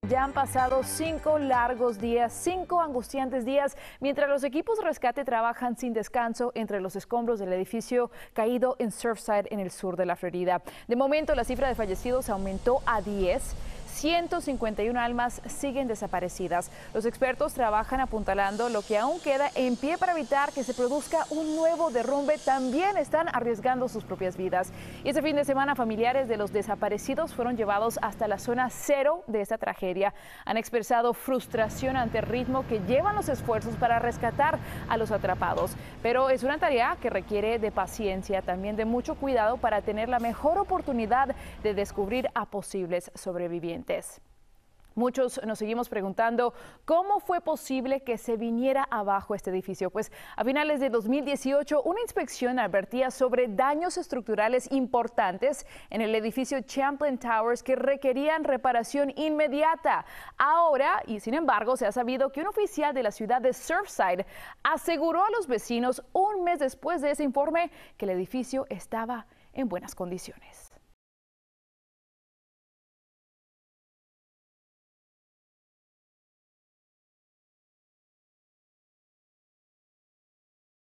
Ya han pasado 5 largos días, 5 angustiantes días, mientras los equipos de rescate trabajan sin descanso entre los escombros del edificio caído en Surfside, en el sur de la Florida. De momento, la cifra de fallecidos aumentó a 10. 151 almas siguen desaparecidas. Los expertos trabajan apuntalando lo que aún queda en pie para evitar que se produzca un nuevo derrumbe. También están arriesgando sus propias vidas. Y este fin de semana, familiares de los desaparecidos fueron llevados hasta la zona cero de esta tragedia. Han expresado frustración ante el ritmo que llevan los esfuerzos para rescatar a los atrapados. Pero es una tarea que requiere de paciencia, también de mucho cuidado para tener la mejor oportunidad de descubrir a posibles sobrevivientes. Muchos nos seguimos preguntando cómo fue posible que se viniera abajo este edificio. Pues a finales de 2018, una inspección advertía sobre daños estructurales importantes en el edificio Champlain Towers que requerían reparación inmediata. Ahora, y sin embargo, se ha sabido que un oficial de la ciudad de Surfside aseguró a los vecinos un mes después de ese informe que el edificio estaba en buenas condiciones.